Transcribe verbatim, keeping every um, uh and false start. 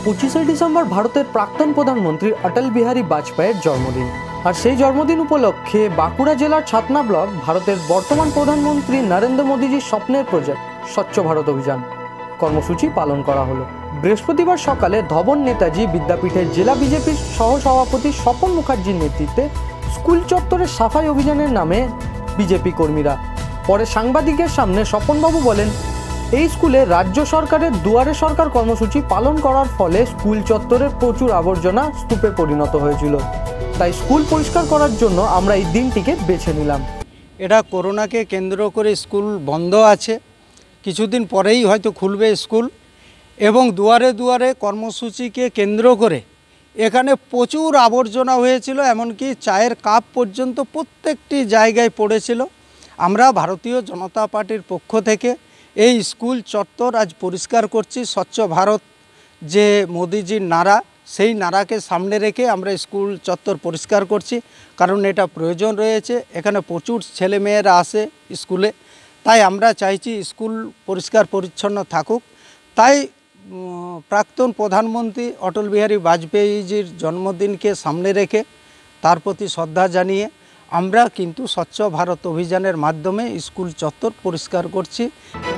পঁচিশে ডিসেম্বর ভারতের প্রাক্তন প্রধানমন্ত্রী অটল বিহারী বাজপেয়ীর জন্মদিন। আর সেই জন্মদিন উপলক্ষে বাঁকুড়া জেলার ছাতনা ব্লক ভারতের বর্তমান প্রধানমন্ত্রী নরেন্দ্র মোদীজির স্বপ্নের প্রজেক্ট স্বচ্ছ ভারত অভিযান কর্মসূচি পালন করা হলো। বৃহস্পতিবার সকালে ধবন নেতাজি বিদ্যাপীঠের জেলা বিজেপির সহসভাপতি স্বপন মুখার্জির নেতৃত্বে স্কুল চত্বরে সাফাই অভিযানের নামে বিজেপি কর্মীরা। পরে সাংবাদিকের সামনে স্বপনবাবু বলেন, এই স্কুলে রাজ্য সরকারের দুয়ারে সরকার কর্মসূচি পালন করার ফলে স্কুল চত্বরের প্রচুর আবর্জনা স্তূপে পরিণত হয়েছিল, তাই স্কুল পরিষ্কার করার জন্য আমরা এই দিনটিকে বেছে নিলাম। এটা করোনাকে কেন্দ্র করে স্কুল বন্ধ আছে, কিছুদিন পরেই হয়তো খুলবে স্কুল, এবং দুয়ারে দুয়ারে কর্মসূচিকে কেন্দ্র করে এখানে প্রচুর আবর্জনা হয়েছিল, এমনকি চায়ের কাপ পর্যন্ত প্রত্যেকটি জায়গায় পড়েছিল। আমরা ভারতীয় জনতা পার্টির পক্ষ থেকে এই স্কুল চত্বর আজ পরিষ্কার করছি। স্বচ্ছ ভারত যে মোদিজির নারা, সেই নারাকে সামনে রেখে আমরা স্কুল চত্বর পরিষ্কার করছি, কারণ এটা প্রয়োজন রয়েছে। এখানে প্রচুর ছেলেমেয়েরা আসে স্কুলে, তাই আমরা চাইছি স্কুল পরিষ্কার পরিচ্ছন্ন থাকুক। তাই প্রাক্তন প্রধানমন্ত্রী অটল বিহারী বাজপেয়ীজির জন্মদিনকে সামনে রেখে তার প্রতি শ্রদ্ধা জানিয়ে আমরা কিন্তু স্বচ্ছ ভারত অভিযানের মাধ্যমে স্কুল চত্বর পরিষ্কার করছি।